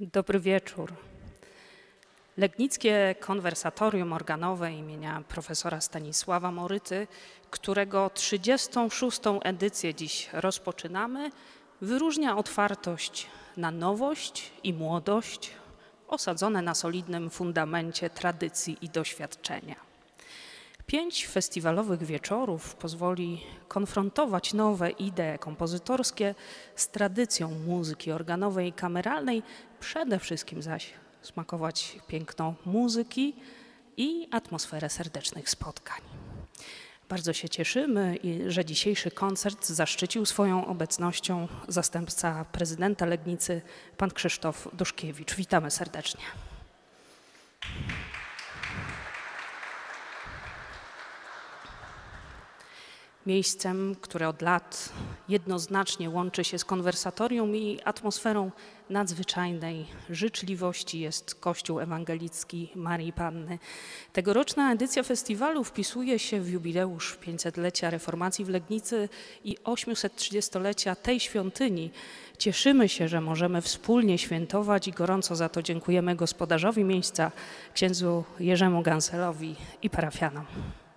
Dobry wieczór. Legnickie Konwersatorium Organowe imienia profesora Stanisława Moryty, którego 36. edycję dziś rozpoczynamy, wyróżnia otwartość na nowość i młodość osadzone na solidnym fundamencie tradycji i doświadczenia. 5 festiwalowych wieczorów pozwoli konfrontować nowe idee kompozytorskie z tradycją muzyki organowej i kameralnej, przede wszystkim zaś smakować piękno muzyki i atmosferę serdecznych spotkań. Bardzo się cieszymy, że dzisiejszy koncert zaszczycił swoją obecnością zastępca prezydenta Legnicy, pan Krzysztof Duszkiewicz. Witamy serdecznie. Miejscem, które od lat jednoznacznie łączy się z konwersatorium i atmosferą nadzwyczajnej życzliwości, jest Kościół Ewangelicki Marii Panny. Tegoroczna edycja festiwalu wpisuje się w jubileusz 500-lecia reformacji w Legnicy i 830-lecia tej świątyni. Cieszymy się, że możemy wspólnie świętować i gorąco za to dziękujemy gospodarzowi miejsca, księdzu Jerzemu Ganselowi i parafianom.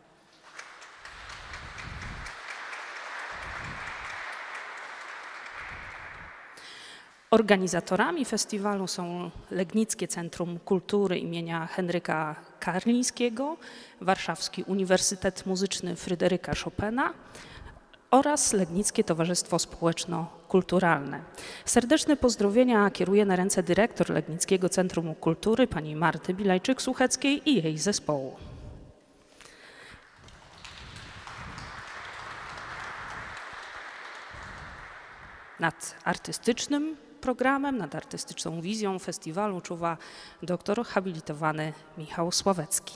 Organizatorami festiwalu są Legnickie Centrum Kultury imienia Henryka Karlińskiego, Warszawski Uniwersytet Muzyczny Fryderyka Chopina oraz Legnickie Towarzystwo Społeczno-Kulturalne. Serdeczne pozdrowienia kieruje na ręce dyrektor Legnickiego Centrum Kultury pani Marty Bilajczyk-Sucheckiej i jej zespołu. Nad artystycznym programem, nad artystyczną wizją festiwalu czuwa doktor habilitowany Michał Sławecki.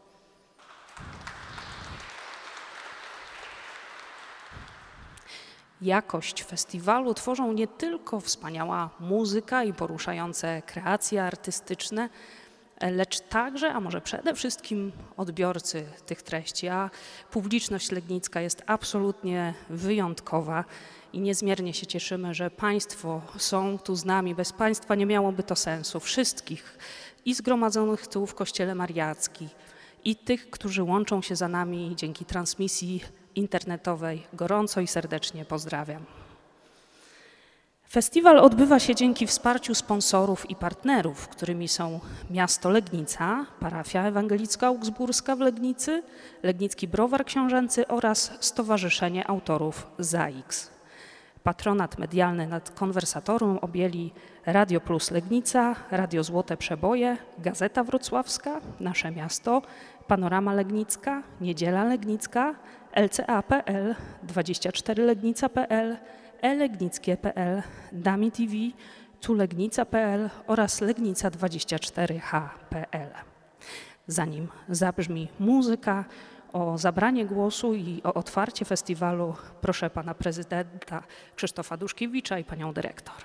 Jakość festiwalu tworzą nie tylko wspaniała muzyka i poruszające kreacje artystyczne, lecz także, a może przede wszystkim odbiorcy tych treści, a publiczność legnicka jest absolutnie wyjątkowa i niezmiernie się cieszymy, że Państwo są tu z nami. Bez Państwa nie miałoby to sensu. Wszystkich i zgromadzonych tu w Kościele Mariackim i tych, którzy łączą się za nami dzięki transmisji internetowej, gorąco i serdecznie pozdrawiam. Festiwal odbywa się dzięki wsparciu sponsorów i partnerów, którymi są miasto Legnica, parafia ewangelicka augsburska w Legnicy, Legnicki Browar Książęcy oraz Stowarzyszenie Autorów ZAIX. Patronat medialny nad konwersatorium objęli Radio Plus Legnica, Radio Złote Przeboje, Gazeta Wrocławska, Nasze Miasto, Panorama Legnicka, Niedziela Legnicka, LCA.pl, 24legnica.pl, elegnickie.pl, Dami TV, tulegnica.pl oraz legnica24h.pl. Zanim zabrzmi muzyka, o zabranie głosu i o otwarcie festiwalu proszę pana prezydenta Krzysztofa Duszkiewicza i panią dyrektor.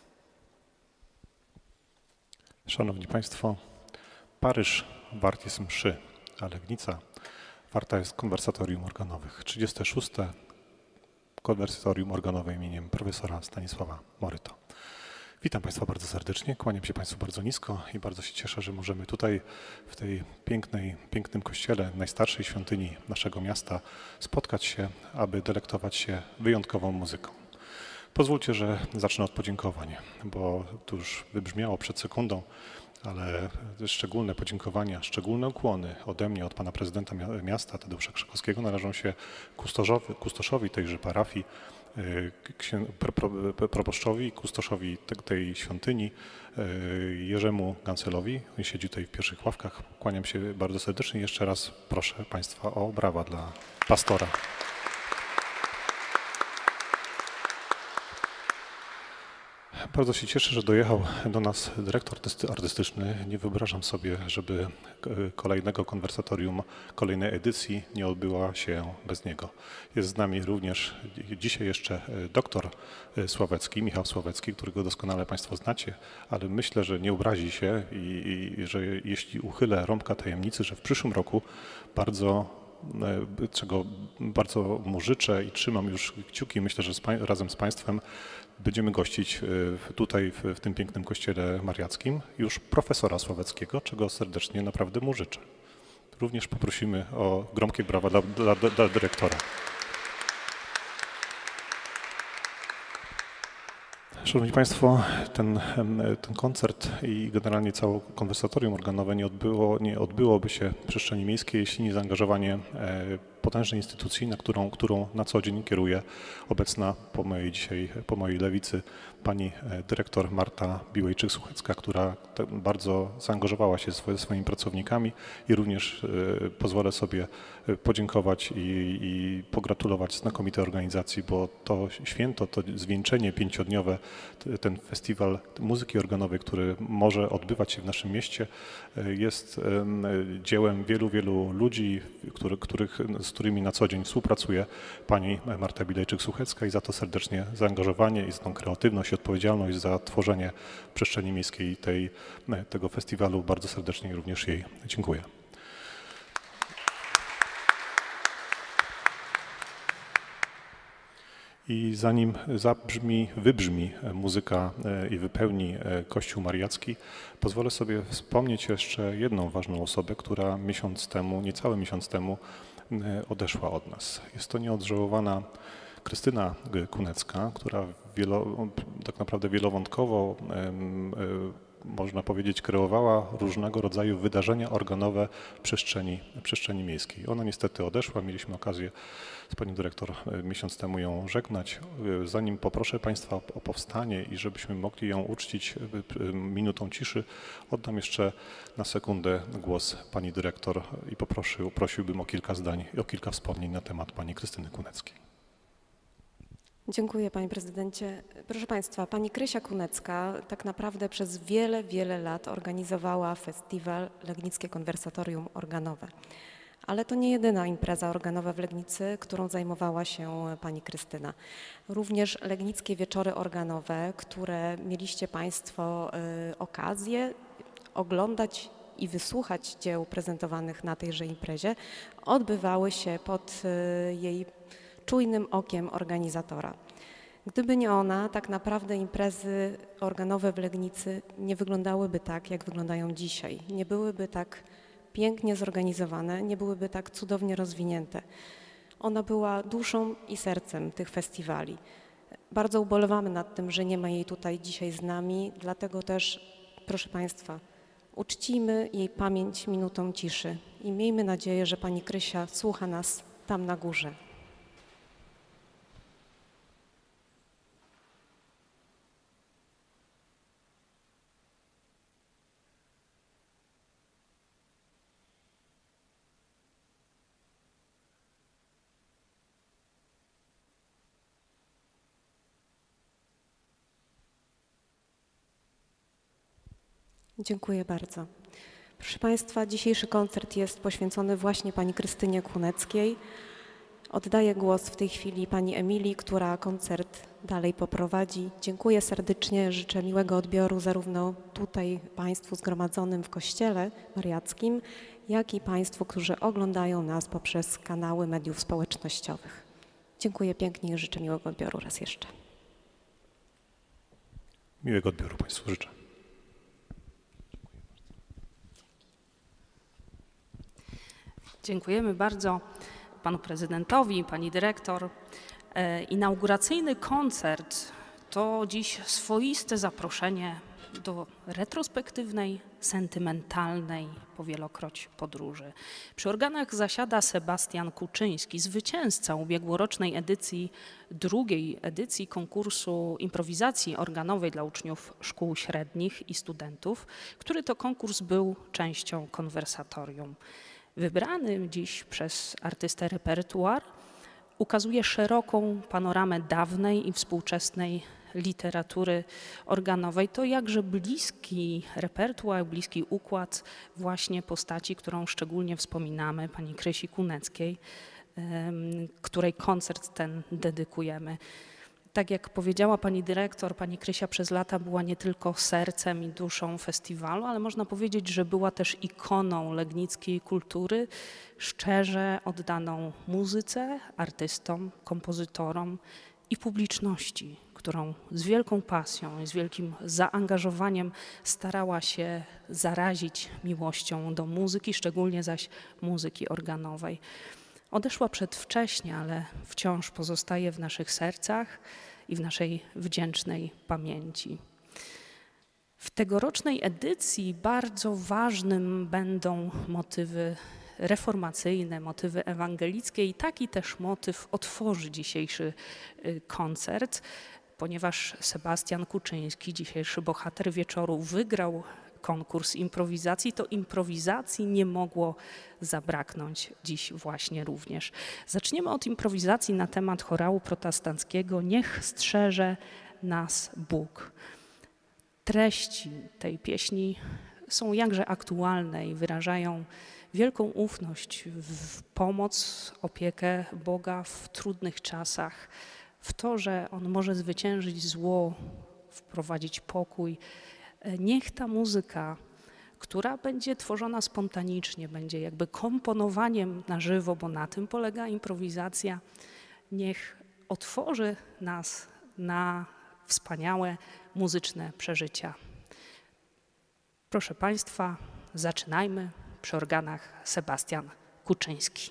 Szanowni Państwo, Paryż wart jest mszy, a Legnica warta jest konwersatorium organowych. 36. Konwersatorium organowe imieniem profesora Stanisława Moryto. Witam Państwa bardzo serdecznie, kłaniam się Państwu bardzo nisko i bardzo się cieszę, że możemy tutaj w tej pięknym kościele, najstarszej świątyni naszego miasta spotkać się, aby delektować się wyjątkową muzyką. Pozwólcie, że zacznę od podziękowań, bo to już wybrzmiało przed sekundą, ale szczególne podziękowania, szczególne ukłony ode mnie, od pana prezydenta miasta Tadeusza Krzykowskiego należą się kustoszowi tejże parafii, proboszczowi, kustoszowi tej świątyni, Jerzemu Ganselowi. On siedzi tutaj w pierwszych ławkach. Kłaniam się bardzo serdecznie. Jeszcze raz proszę Państwa o brawa dla pastora. Bardzo się cieszę, że dojechał do nas dyrektor artystyczny. Nie wyobrażam sobie, żeby kolejnego konwersatorium, kolejnej edycji nie odbyła się bez niego. Jest z nami również dzisiaj jeszcze doktor Sławecki, Michał Sławecki, którego doskonale Państwo znacie, ale myślę, że nie obrazi się i że jeśli uchylę rąbka tajemnicy, że w przyszłym roku bardzo czego bardzo mu życzę i trzymam już kciuki. Myślę, że razem z Państwem będziemy gościć tutaj w tym pięknym kościele mariackim już profesora Sławeckiego, czego serdecznie naprawdę mu życzę. Również poprosimy o gromkie brawa dla dyrektora. Szanowni Państwo, ten koncert i generalnie całe konwersatorium organowe nie odbyłoby się w przestrzeni miejskiej, jeśli nie zaangażowanie potężnej instytucji, którą na co dzień kieruje obecna po mojej lewicy pani dyrektor Marta Biłejczyk-Suchecka, która bardzo zaangażowała się swoimi pracownikami i również pozwolę sobie podziękować i pogratulować znakomitej organizacji, bo to święto, to zwieńczenie 5-dniowe, ten festiwal muzyki organowej, który może odbywać się w naszym mieście, jest dziełem wielu ludzi, z którymi na co dzień współpracuje pani Marta Bilejczyk-Suchecka i za to serdecznie zaangażowanie i za tą kreatywność i odpowiedzialność za tworzenie przestrzeni miejskiej tego festiwalu bardzo serdecznie również jej dziękuję. I zanim wybrzmi muzyka i wypełni Kościół Mariacki, pozwolę sobie wspomnieć jeszcze jedną ważną osobę, która niecały miesiąc temu odeszła od nas. Jest to nieodżałowana Krystyna Kunecka, która tak naprawdę wielowątkowo, można powiedzieć, kreowała różnego rodzaju wydarzenia organowe w przestrzeni miejskiej. Ona niestety odeszła, mieliśmy okazję z panią dyrektor miesiąc temu ją żegnać. Zanim poproszę Państwa o powstanie i żebyśmy mogli ją uczcić minutą ciszy, oddam jeszcze na sekundę głos pani dyrektor i prosiłbym o kilka zdań i o kilka wspomnień na temat pani Krystyny Kuneckiej. Dziękuję, panie prezydencie. Proszę państwa, pani Krysia Kunecka tak naprawdę przez wiele lat organizowała festiwal Legnickie Konwersatorium Organowe. Ale to nie jedyna impreza organowa w Legnicy, którą zajmowała się pani Krystyna. Również Legnickie Wieczory Organowe, które mieliście państwo okazję oglądać i wysłuchać dzieł prezentowanych na tejże imprezie, odbywały się pod jej czujnym okiem organizatora. Gdyby nie ona, tak naprawdę imprezy organowe w Legnicy nie wyglądałyby tak, jak wyglądają dzisiaj. Nie byłyby tak pięknie zorganizowane, nie byłyby tak cudownie rozwinięte. Ona była duszą i sercem tych festiwali. Bardzo ubolewamy nad tym, że nie ma jej tutaj dzisiaj z nami, dlatego też, proszę państwa, uczcijmy jej pamięć minutą ciszy i miejmy nadzieję, że pani Krysia słucha nas tam na górze. Dziękuję bardzo. Proszę państwa, dzisiejszy koncert jest poświęcony właśnie pani Krystynie Kuneckiej. Oddaję głos w tej chwili pani Emilii, która koncert dalej poprowadzi. Dziękuję serdecznie, życzę miłego odbioru zarówno tutaj państwu zgromadzonym w Kościele Mariackim, jak i państwu, którzy oglądają nas poprzez kanały mediów społecznościowych. Dziękuję pięknie i życzę miłego odbioru raz jeszcze. Miłego odbioru państwu życzę. Dziękujemy bardzo panu prezydentowi, pani dyrektor. Inauguracyjny koncert to dziś swoiste zaproszenie do retrospektywnej, sentymentalnej powielokroć podróży. Przy organach zasiada Sebastian Kuczyński, zwycięzca ubiegłorocznej drugiej edycji konkursu improwizacji organowej dla uczniów szkół średnich i studentów, który to konkurs był częścią konwersatorium. Wybrany dziś przez artystę repertuar ukazuje szeroką panoramę dawnej i współczesnej literatury organowej. To jakże bliski repertuar, bliski układ właśnie postaci, którą szczególnie wspominamy, pani Krysi Kuneckiej, której koncert ten dedykujemy. Tak jak powiedziała pani dyrektor, pani Krysia przez lata była nie tylko sercem i duszą festiwalu, ale można powiedzieć, że była też ikoną legnickiej kultury, szczerze oddaną muzyce, artystom, kompozytorom i publiczności, którą z wielką pasją i z wielkim zaangażowaniem starała się zarazić miłością do muzyki, szczególnie zaś muzyki organowej. Odeszła przedwcześnie, ale wciąż pozostaje w naszych sercach i w naszej wdzięcznej pamięci. W tegorocznej edycji bardzo ważnym będą motywy reformacyjne, motywy ewangelickie i taki też motyw otworzy dzisiejszy koncert, ponieważ Sebastian Kuczyński, dzisiejszy bohater wieczoru, wygrał konkurs improwizacji, to improwizacji nie mogło zabraknąć dziś właśnie również. Zaczniemy od improwizacji na temat chorału protestanckiego „Niech strzeże nas Bóg”. Treści tej pieśni są jakże aktualne i wyrażają wielką ufność w pomoc, opiekę Boga w trudnych czasach, w to, że On może zwyciężyć zło, wprowadzić pokój. Niech ta muzyka, która będzie tworzona spontanicznie, będzie jakby komponowaniem na żywo, bo na tym polega improwizacja, niech otworzy nas na wspaniałe muzyczne przeżycia. Proszę Państwa, zaczynajmy przy organach Sebastian Kuczyński.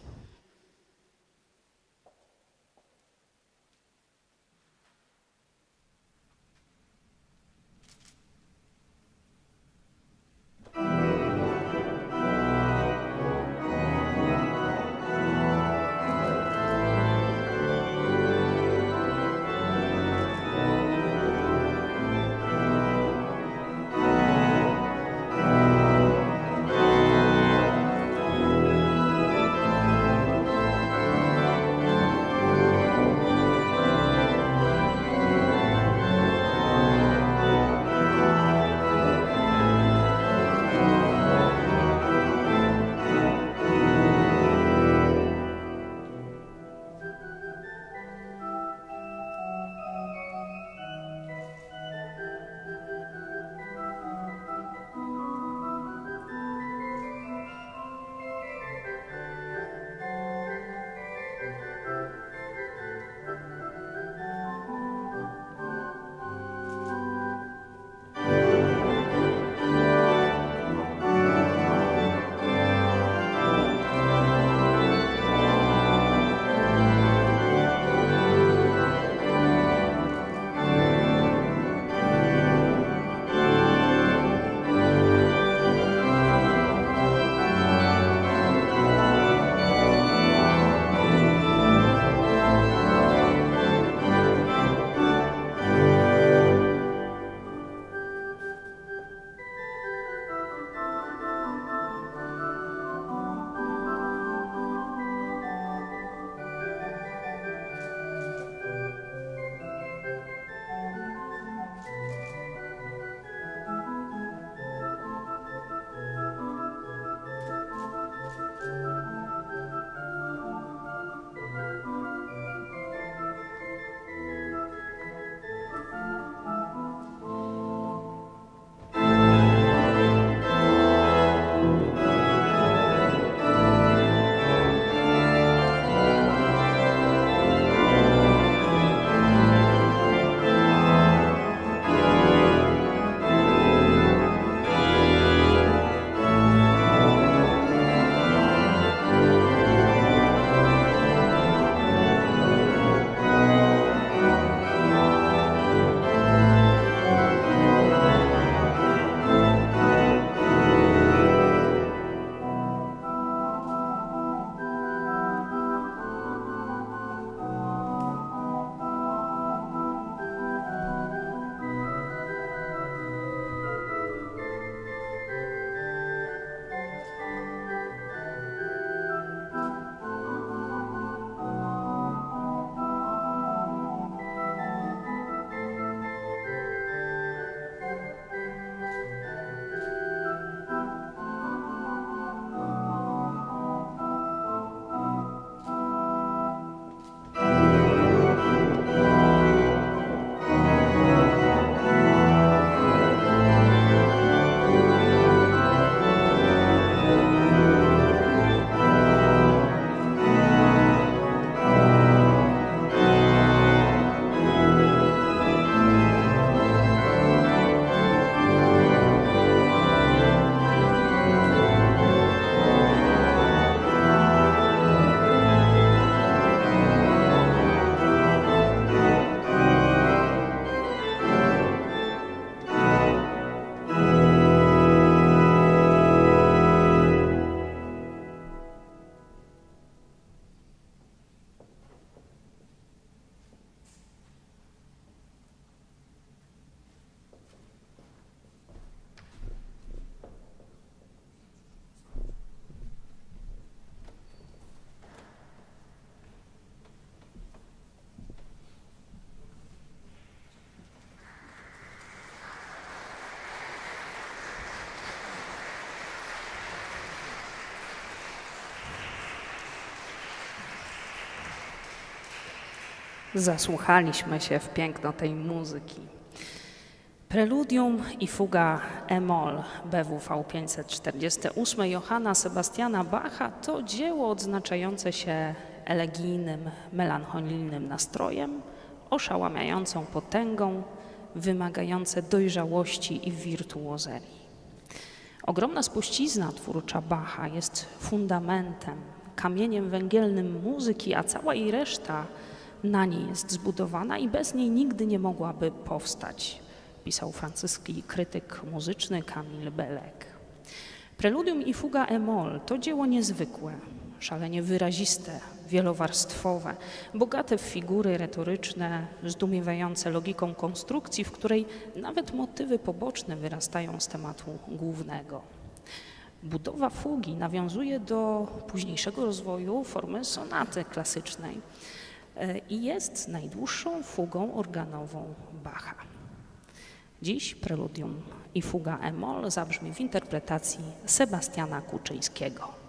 Zasłuchaliśmy się w piękno tej muzyki. Preludium i fuga e-moll BWV 548 Johanna Sebastiana Bacha to dzieło odznaczające się elegijnym, melancholijnym nastrojem, oszałamiającą potęgą, wymagające dojrzałości i wirtuozerii. Ogromna spuścizna twórcza Bacha jest fundamentem, kamieniem węgielnym muzyki, a cała jej reszta na niej jest zbudowana i bez niej nigdy nie mogłaby powstać, pisał francuski krytyk muzyczny Camille Bellec. Preludium i fuga e-moll to dzieło niezwykłe, szalenie wyraziste, wielowarstwowe, bogate w figury retoryczne, zdumiewające logiką konstrukcji, w której nawet motywy poboczne wyrastają z tematu głównego. Budowa fugi nawiązuje do późniejszego rozwoju formy sonaty klasycznej i jest najdłuższą fugą organową Bacha. Dziś preludium i fuga e-moll zabrzmi w interpretacji Sebastiana Kuczyńskiego.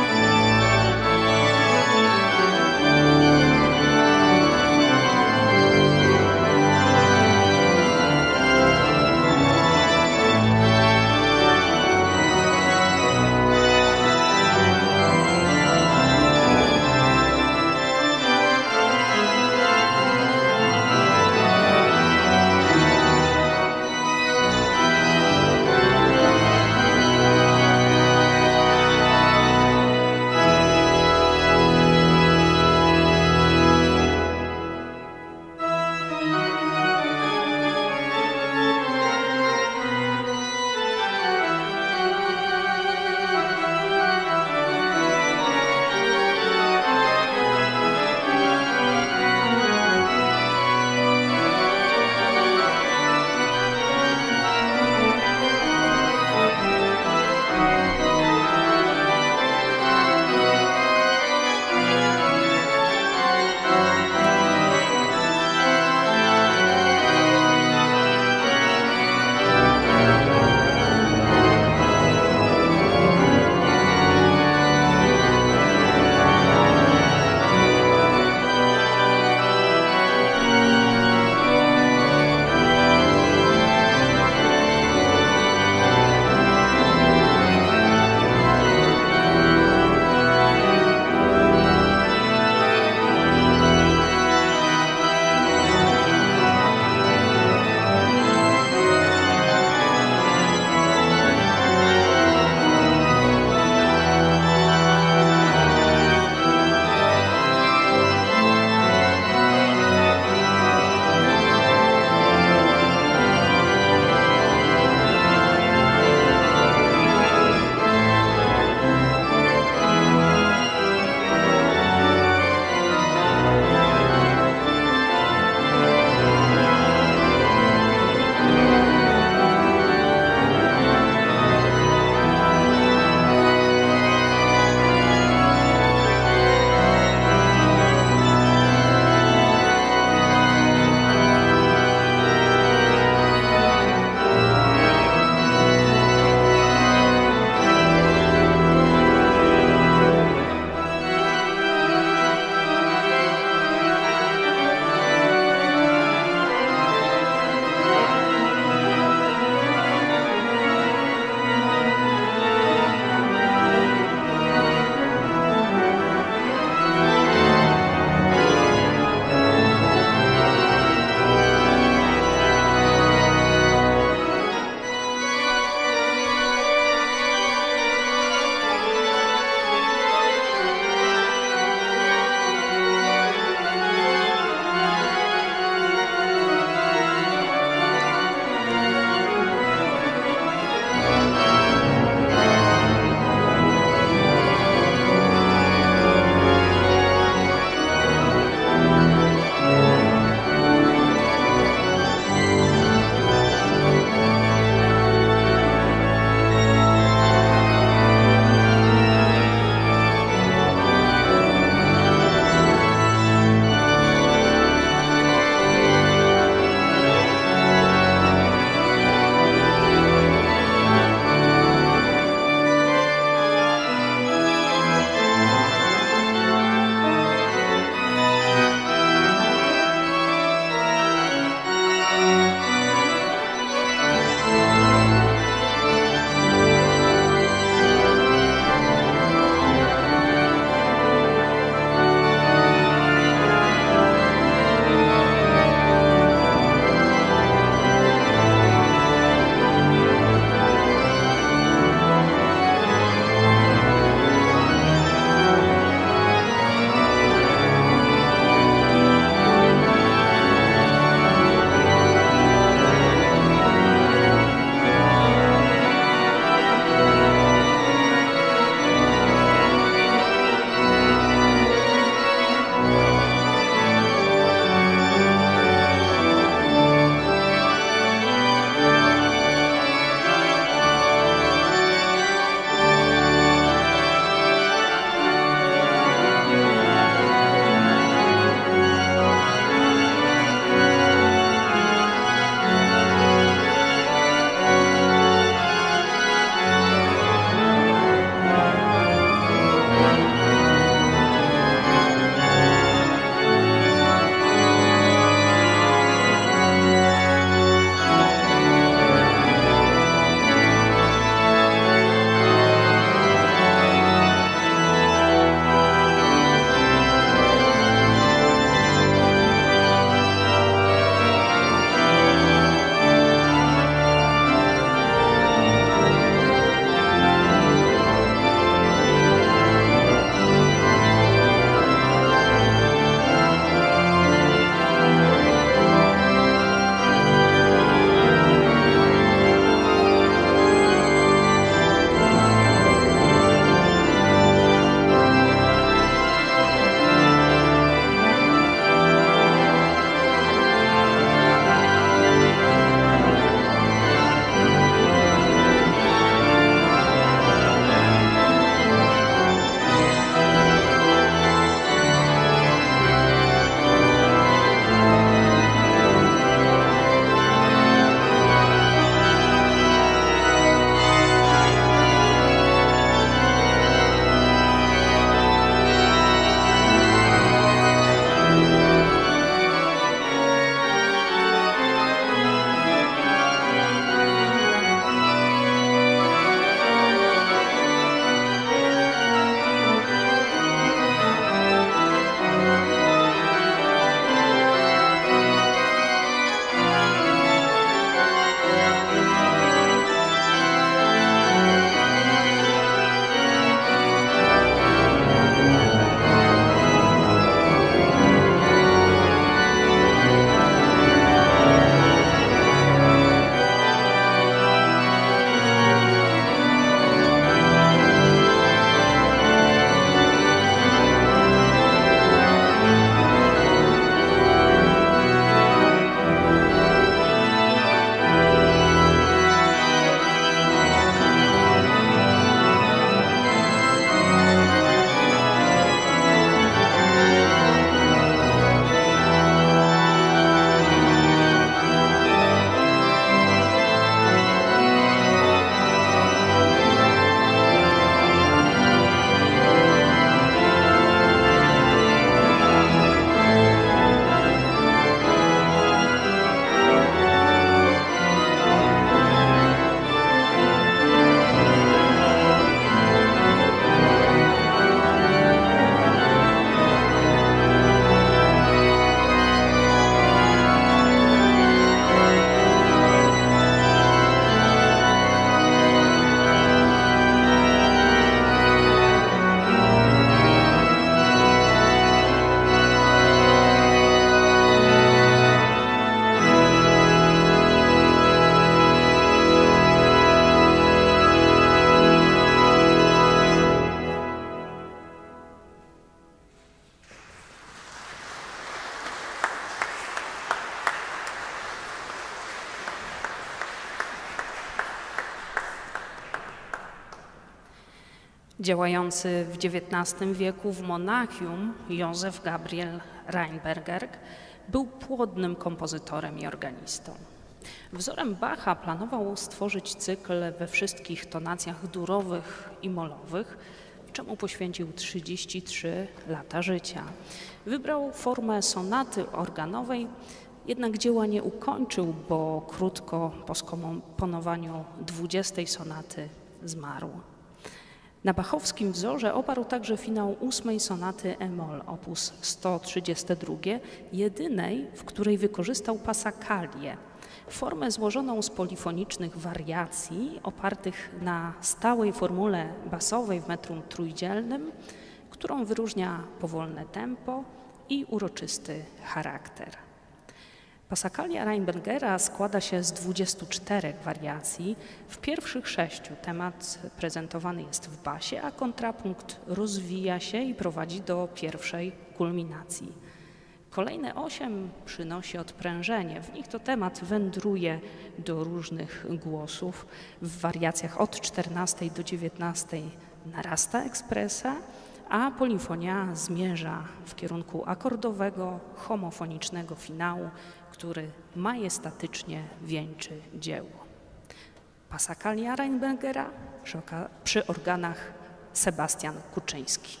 Działający w XIX wieku w Monachium Józef Gabriel Rheinberger był płodnym kompozytorem i organistą. Wzorem Bacha planował stworzyć cykl we wszystkich tonacjach durowych i molowych, czemu poświęcił 33 lata życia. Wybrał formę sonaty organowej, jednak dzieła nie ukończył, bo krótko po skomponowaniu 20 sonaty zmarł. Na bachowskim wzorze oparł także finał 8 sonaty e-moll op. 132, jedynej, w której wykorzystał pasakalię, formę złożoną z polifonicznych wariacji opartych na stałej formule basowej w metrum trójdzielnym, którą wyróżnia powolne tempo i uroczysty charakter. Pasakalia Rheinbergera składa się z 24 wariacji. W pierwszych 6 temat prezentowany jest w basie, a kontrapunkt rozwija się i prowadzi do pierwszej kulminacji. Kolejne 8 przynosi odprężenie. W nich to temat wędruje do różnych głosów. W wariacjach od 14 do 19 narasta ekspresa, a polifonia zmierza w kierunku akordowego, homofonicznego finału, który majestatycznie wieńczy dzieło. Pasakalia Rheinbergera przy organach Sebastian Kuczyński.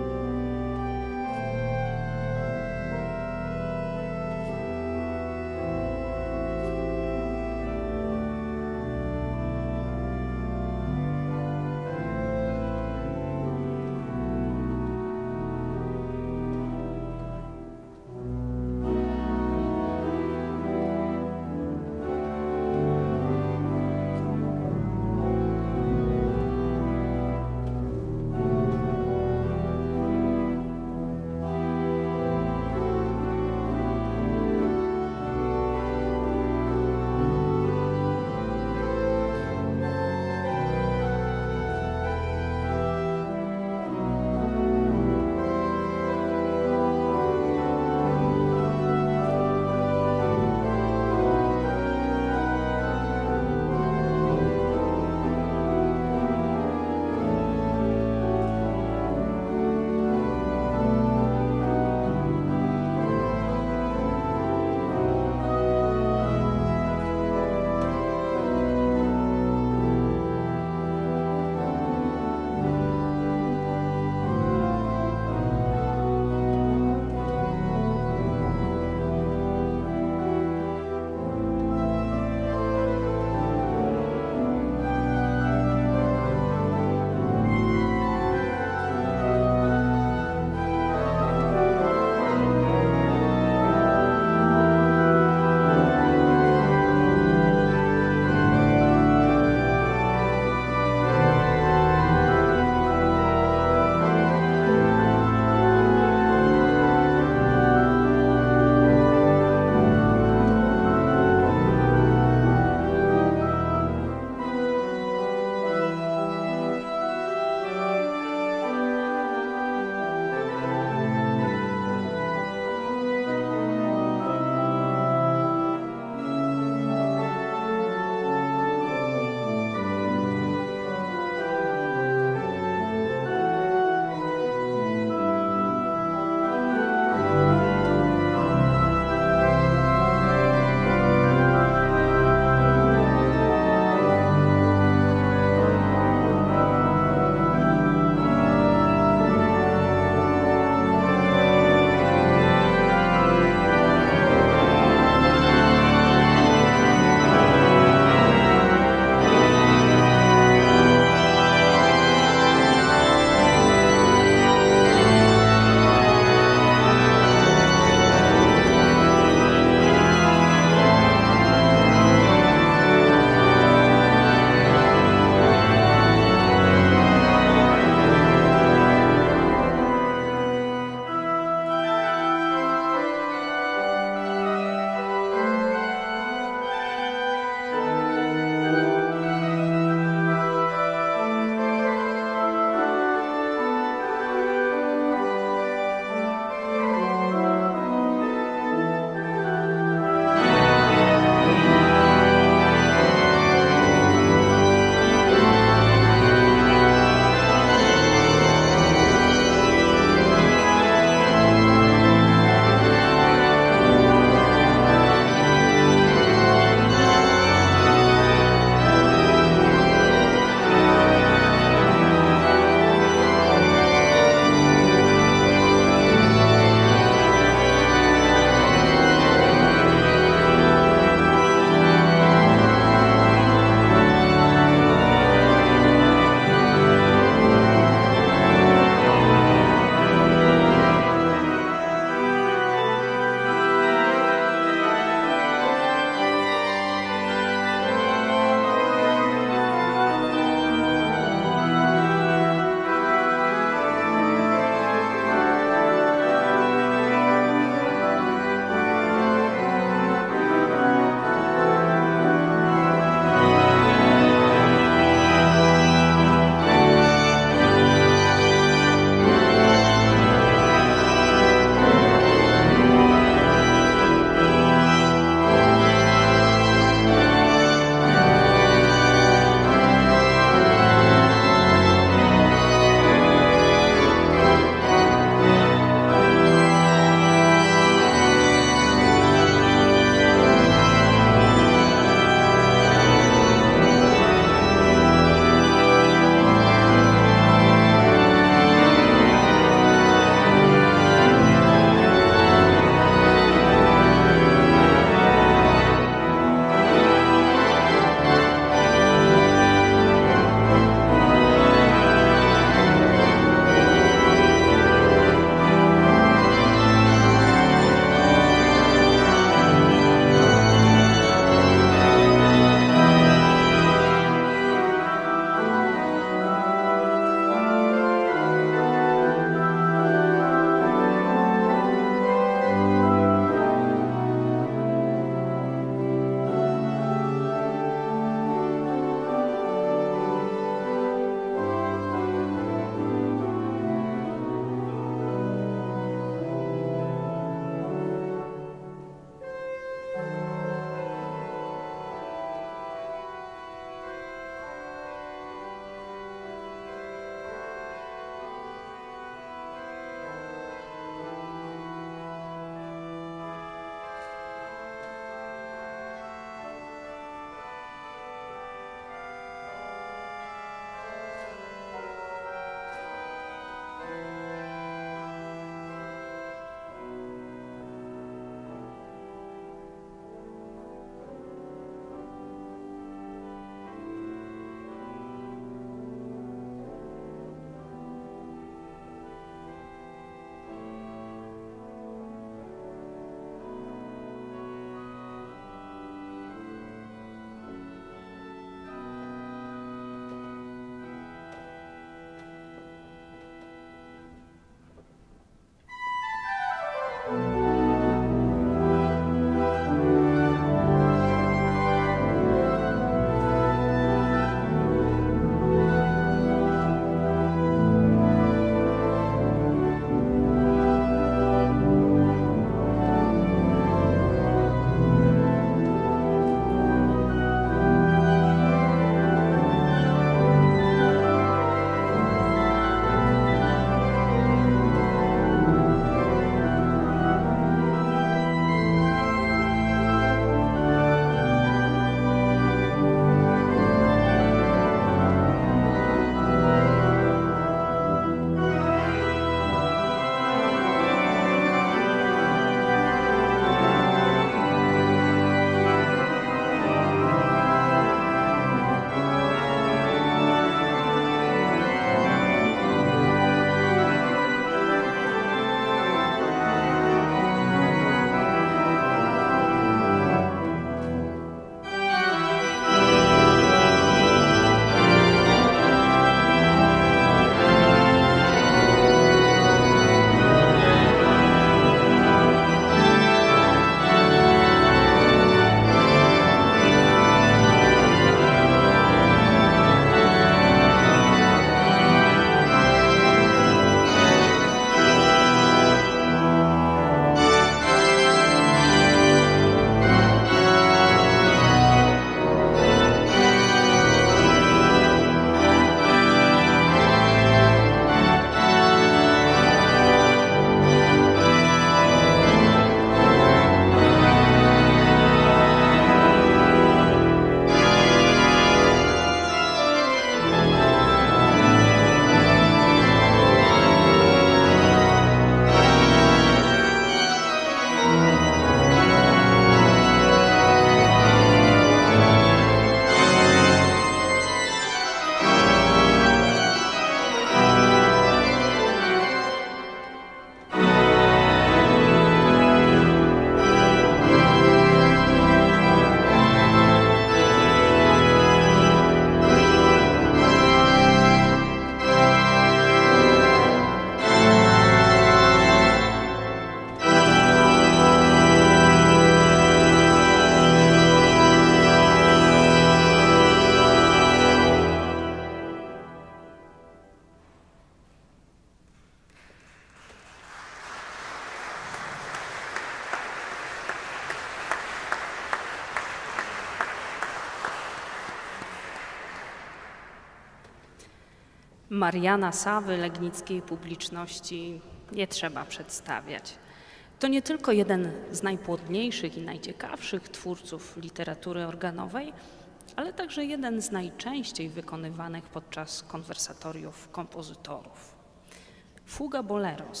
Mariana Sawy legnickiej publiczności nie trzeba przedstawiać. To nie tylko jeden z najpłodniejszych i najciekawszych twórców literatury organowej, ale także jeden z najczęściej wykonywanych podczas konwersatoriów kompozytorów. Fuga Bolero z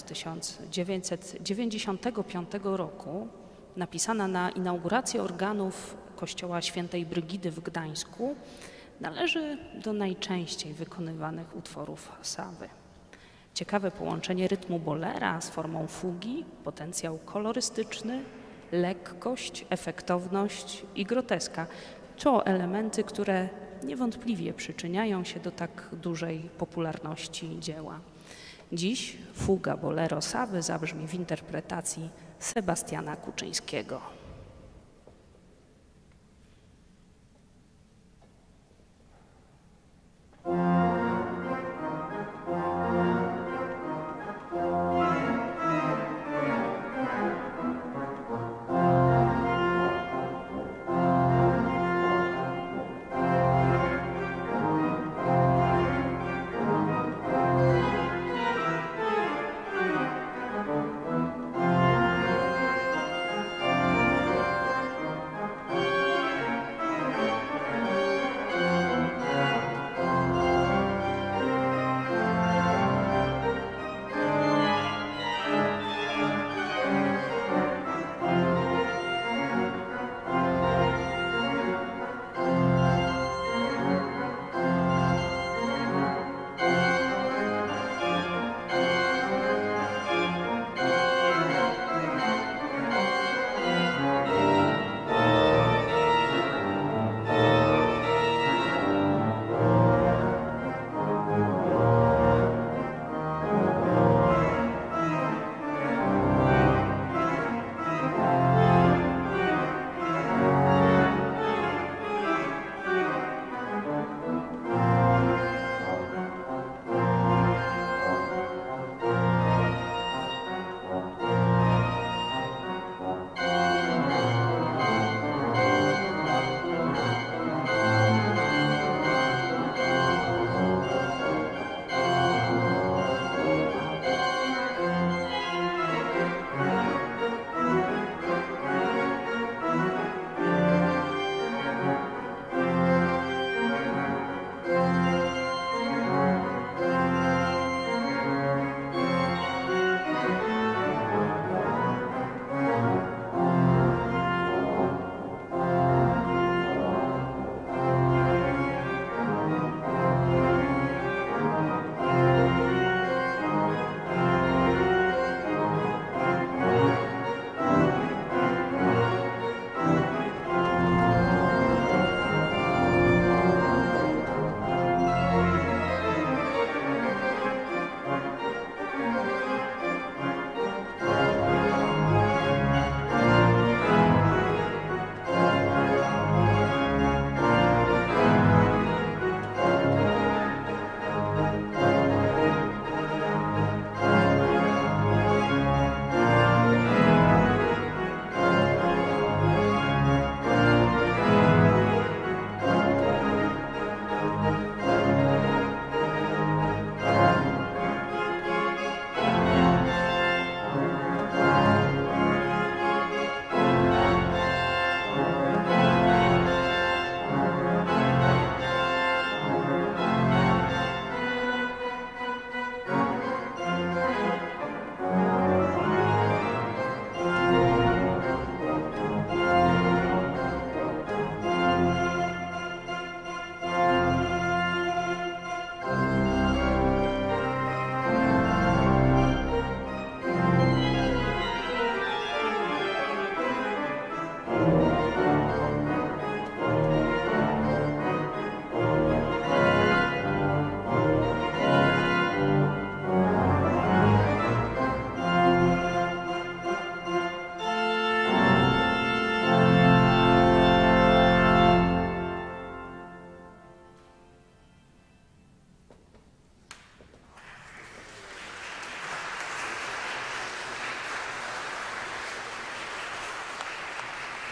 1995 roku, napisana na inaugurację organów kościoła Świętej Brygidy w Gdańsku, należy do najczęściej wykonywanych utworów Sawy. Ciekawe połączenie rytmu bolera z formą fugi, potencjał kolorystyczny, lekkość, efektowność i groteska to elementy, które niewątpliwie przyczyniają się do tak dużej popularności dzieła. Dziś fuga Bolero Sawy zabrzmi w interpretacji Sebastiana Kuczyńskiego.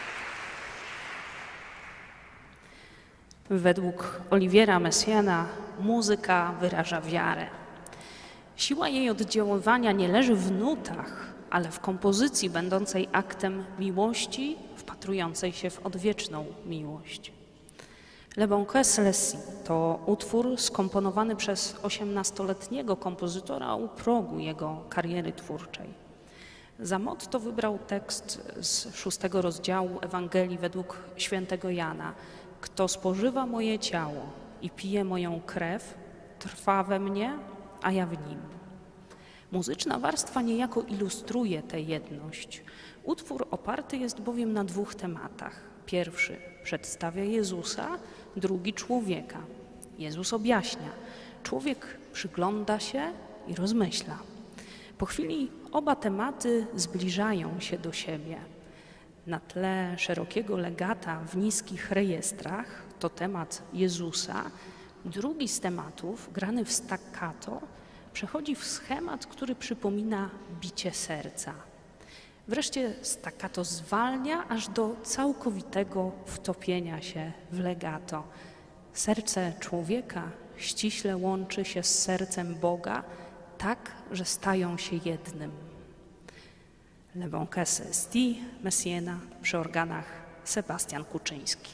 Według Oliviera Messiaena muzyka wyraża wiarę. Siła jej oddziaływania nie leży w nutach, ale w kompozycji będącej aktem miłości, wpatrującej się w odwieczną miłość. Le Banquet Célesty to utwór skomponowany przez 18-letniego kompozytora u progu jego kariery twórczej. Za motto wybrał tekst z 6 rozdziału Ewangelii według świętego Jana. Kto spożywa moje ciało i pije moją krew, trwa we mnie, a ja w nim. Muzyczna warstwa niejako ilustruje tę jedność. Utwór oparty jest bowiem na 2 tematach. Pierwszy przedstawia Jezusa, drugi człowieka. Jezus objaśnia. Człowiek przygląda się i rozmyśla. Po chwili oba tematy zbliżają się do siebie. Na tle szerokiego legata w niskich rejestrach to temat Jezusa. Drugi z tematów, grany w staccato, przechodzi w schemat, który przypomina bicie serca. Wreszcie staccato zwalnia aż do całkowitego wtopienia się w legato. Serce człowieka ściśle łączy się z sercem Boga, tak, że stają się jednym. Le Banquet Célesty, Messiena, przy organach Sebastian Kuczyński.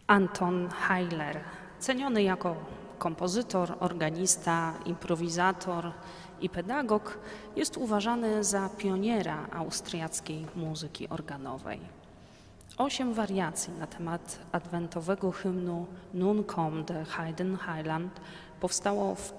Anton Heiler, ceniony jako kompozytor, organista, improwizator i pedagog, jest uważany za pioniera austriackiej muzyki organowej. 8 wariacji na temat adwentowego hymnu Nun komm der Heiden Heiland powstało w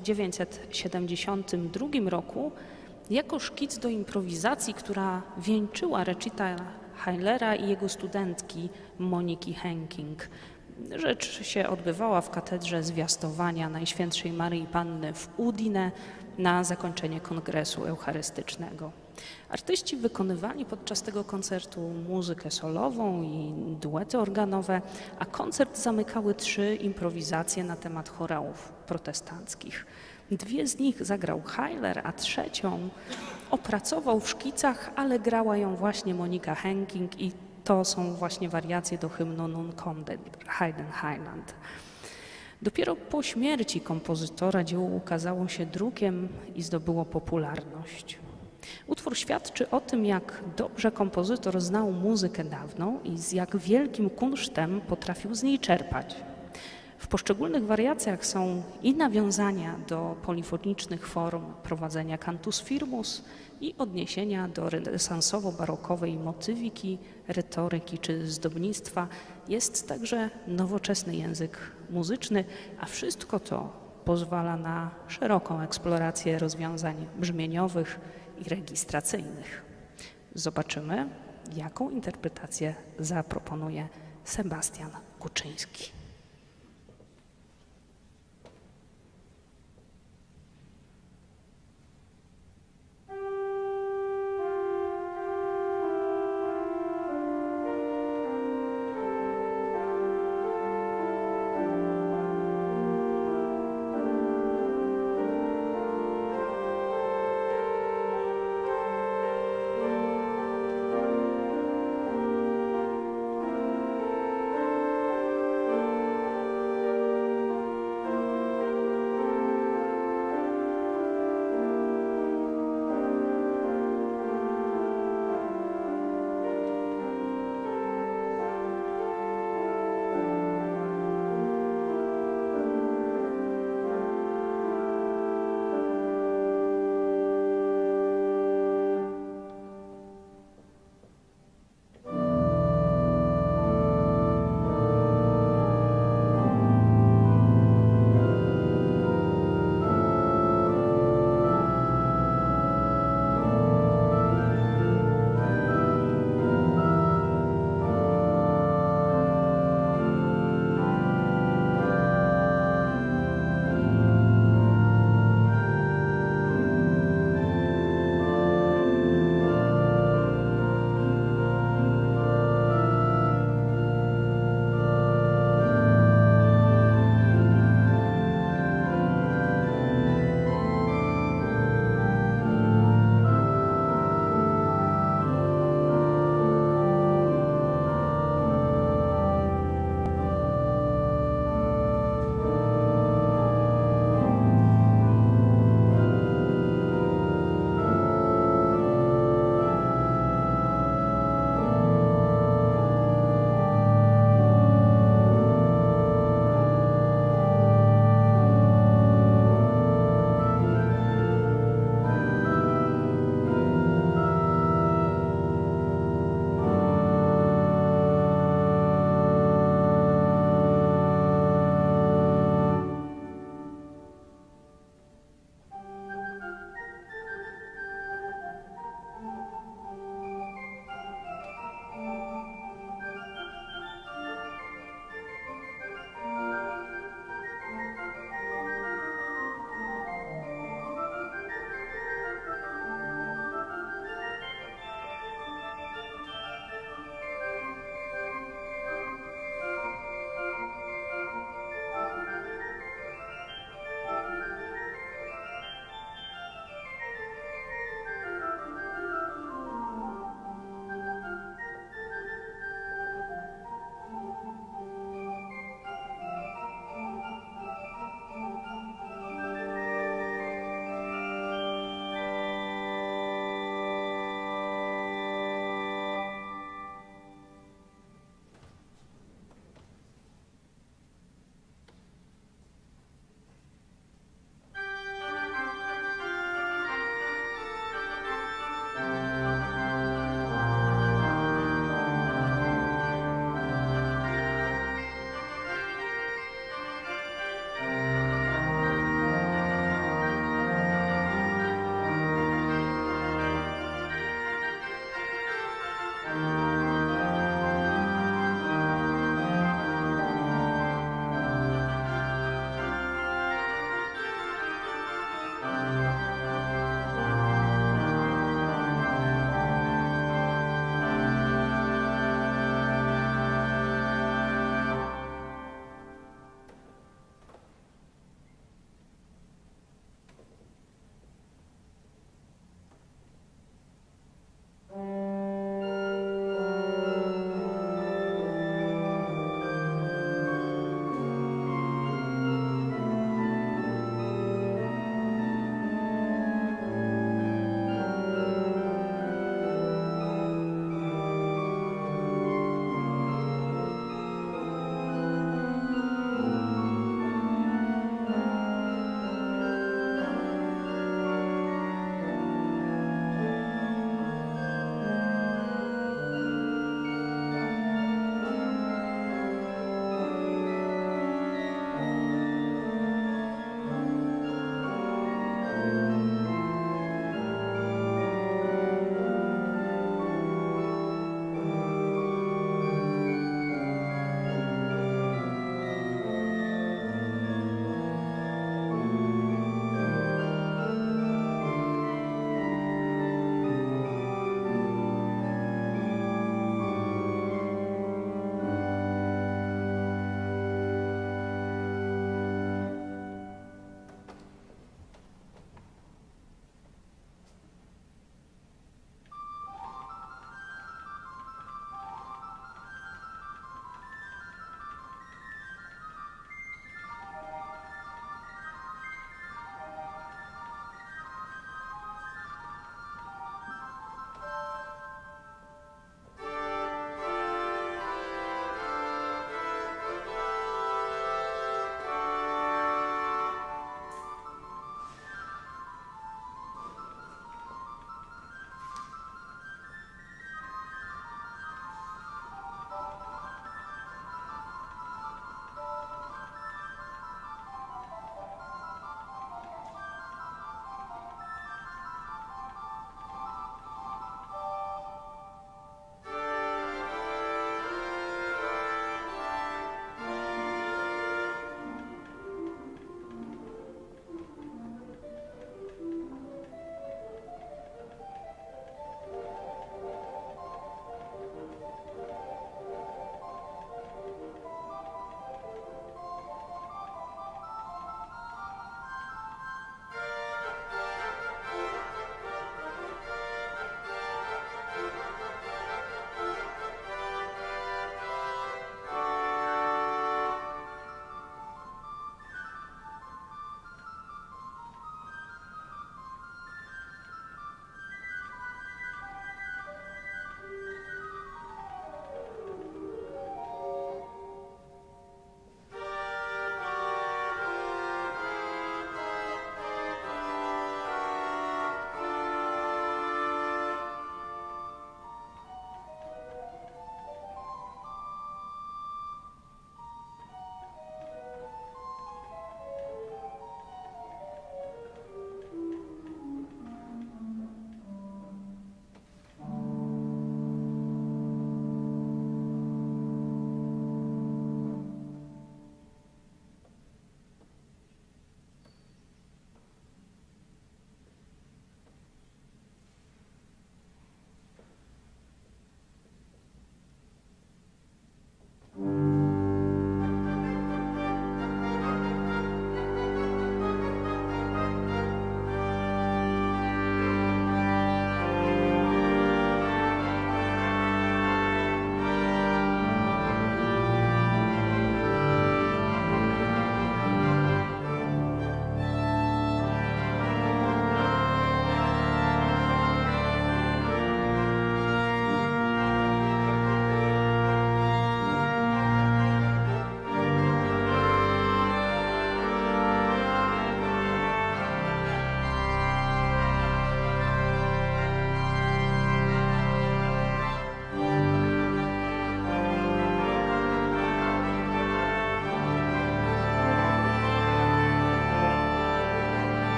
1972 roku jako szkic do improwizacji, która wieńczyła recita Heilera i jego studentki Moniki Henking. Rzecz się odbywała w katedrze Zwiastowania Najświętszej Maryi Panny w Udine na zakończenie kongresu eucharystycznego. Artyści wykonywali podczas tego koncertu muzykę solową i duety organowe, a koncert zamykały 3 improwizacje na temat chorałów protestanckich. 2 z nich zagrał Heiler, a 3 opracował w szkicach, ale grała ją właśnie Monika Henking i to są właśnie wariacje do hymnu Nun komm der Heiden Heiland. Dopiero po śmierci kompozytora dzieło ukazało się drukiem i zdobyło popularność. Utwór świadczy o tym, jak dobrze kompozytor znał muzykę dawną i z jak wielkim kunsztem potrafił z niej czerpać. W poszczególnych wariacjach są i nawiązania do polifonicznych form prowadzenia cantus firmus i odniesienia do renesansowo-barokowej motywiki, retoryki czy zdobnictwa. Jest także nowoczesny język muzyczny, a wszystko to pozwala na szeroką eksplorację rozwiązań brzmieniowych i rejestracyjnych. Zobaczymy, jaką interpretację zaproponuje Sebastian Kuczyński.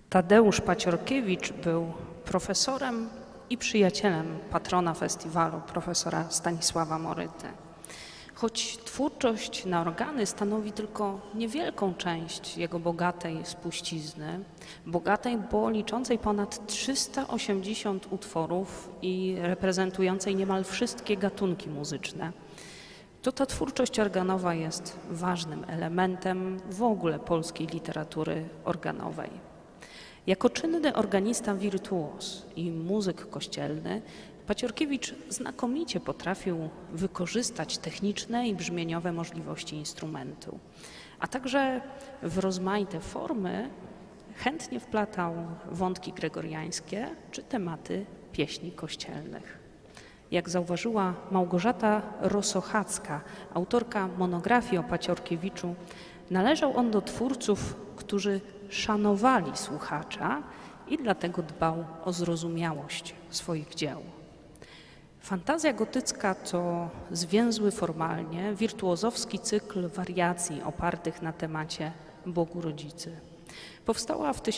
Tadeusz Paciorkiewicz był profesorem i przyjacielem patrona festiwalu, profesora Stanisława Moryty. Choć twórczość na organy stanowi tylko niewielką część jego bogatej spuścizny, bogatej, bo liczącej ponad 380 utworów i reprezentującej niemal wszystkie gatunki muzyczne, to ta twórczość organowa jest ważnym elementem w ogóle polskiej literatury organowej. Jako czynny organista wirtuos i muzyk kościelny, Paciorkiewicz znakomicie potrafił wykorzystać techniczne i brzmieniowe możliwości instrumentu, a także w rozmaite formy chętnie wplatał wątki gregoriańskie czy tematy pieśni kościelnych. Jak zauważyła Małgorzata Rosochacka, autorka monografii o Paciorkiewiczu, należał on do twórców, którzy szanowali słuchacza i dlatego dbał o zrozumiałość swoich dzieł. Fantazja gotycka to zwięzły formalnie wirtuozowski cykl wariacji opartych na temacie Bogu Rodzicy. Powstała w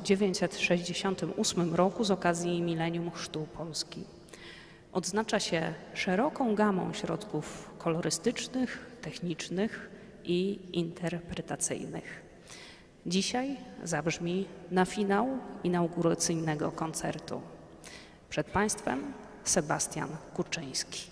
1968 roku z okazji milenium chrztu Polski. Odznacza się szeroką gamą środków kolorystycznych, technicznych i interpretacyjnych. Dzisiaj zabrzmi na finał inauguracyjnego koncertu. Przed Państwem Sebastian Kurczyński.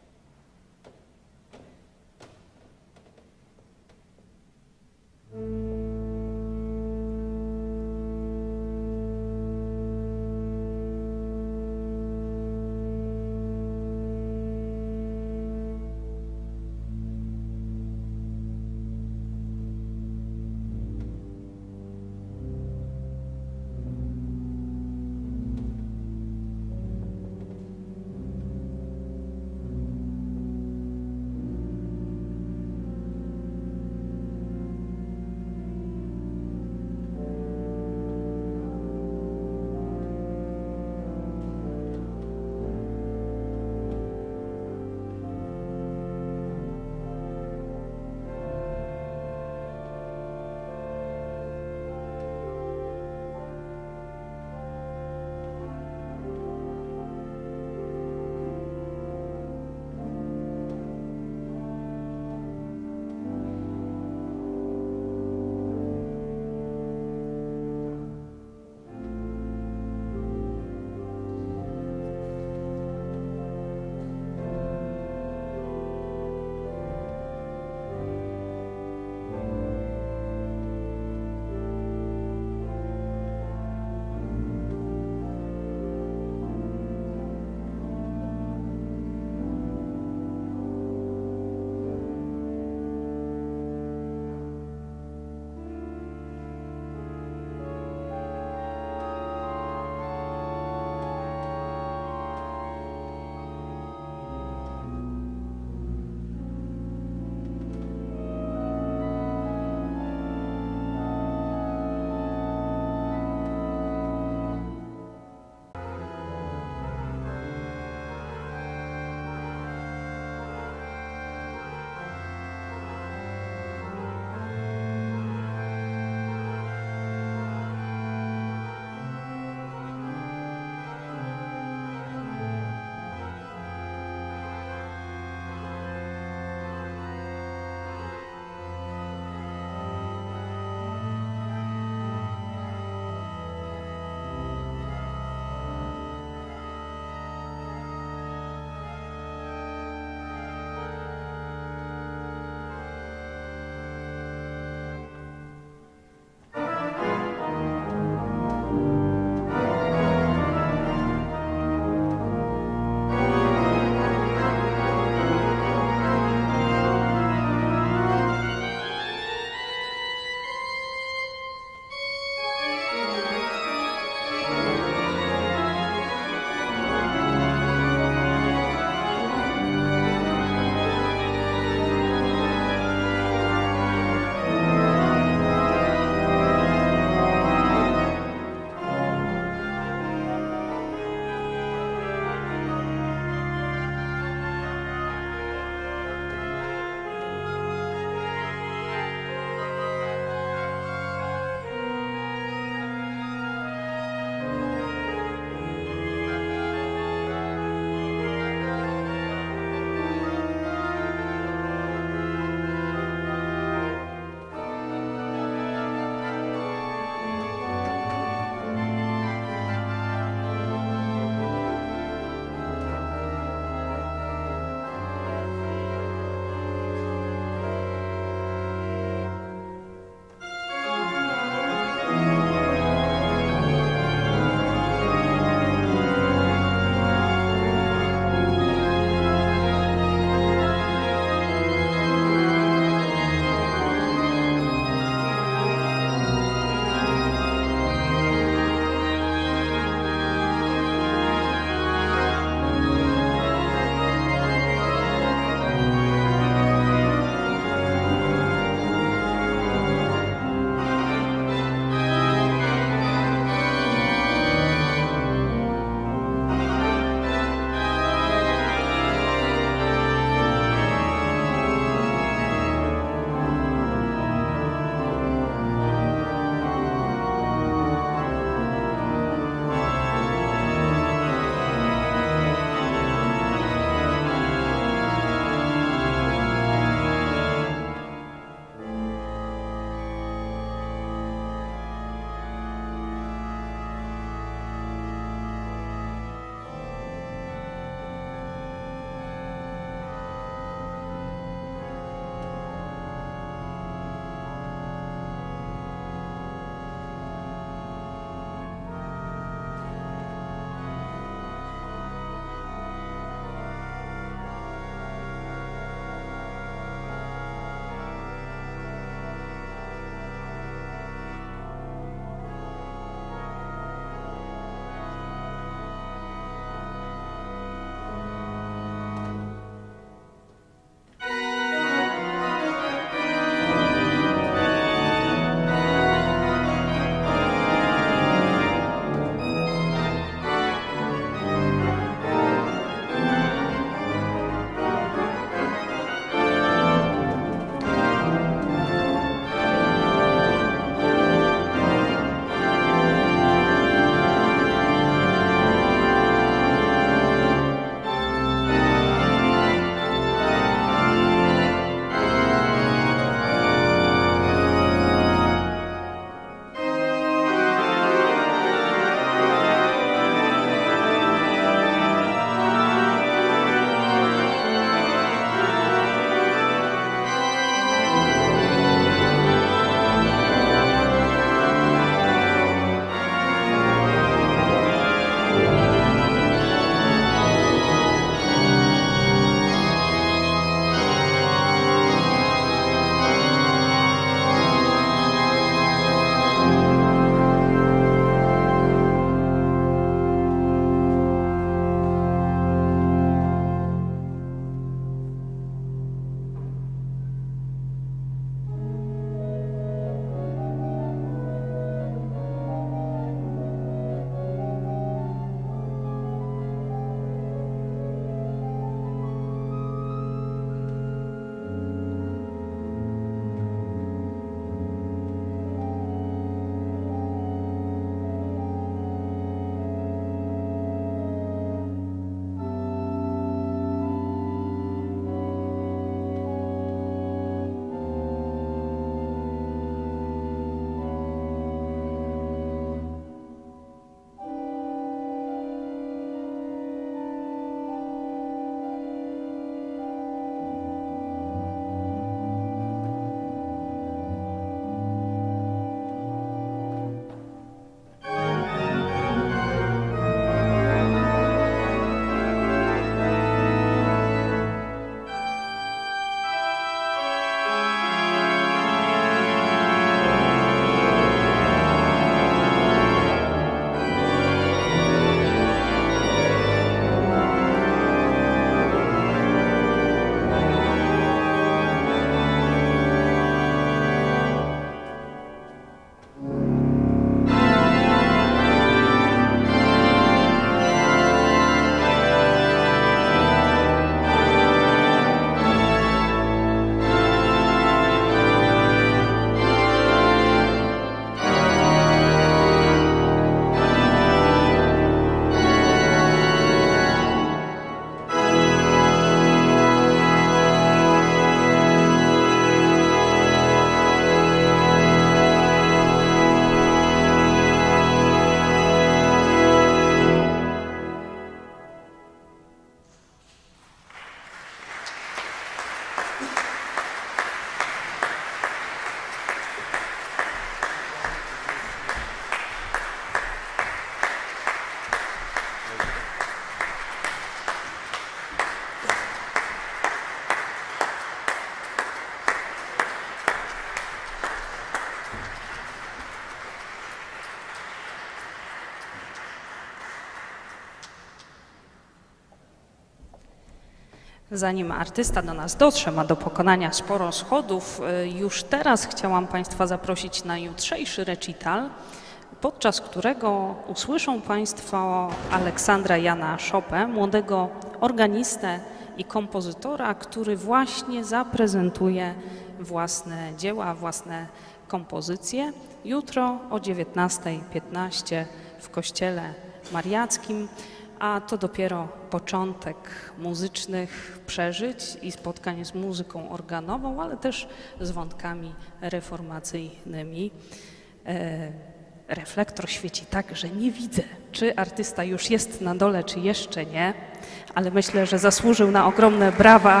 Zanim artysta do nas dotrze, ma do pokonania sporo schodów, już teraz chciałam Państwa zaprosić na jutrzejszy recital, podczas którego usłyszą Państwo Aleksandra Jana Szopę, młodego organistę i kompozytora, który właśnie zaprezentuje własne dzieła, własne kompozycje. Jutro o 19:15 w Kościele Mariackim, a to dopiero początek muzycznych przeżyć i spotkań z muzyką organową, ale też z wątkami reformacyjnymi. Reflektor świeci tak, że nie widzę, czy artysta już jest na dole, czy jeszcze nie, ale myślę, że zasłużył na ogromne brawa.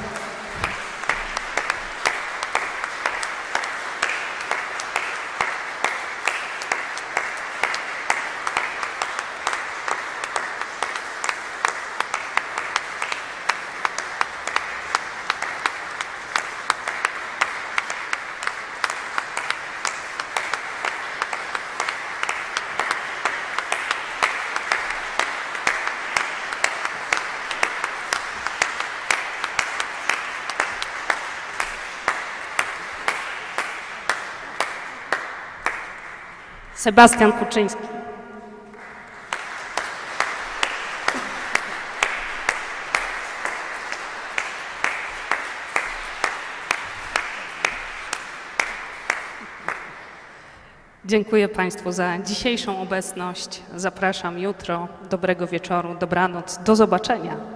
Sebastian Kuczyński. Dziękuję Państwu za dzisiejszą obecność. Zapraszam jutro. Dobrego wieczoru, dobranoc. Do zobaczenia.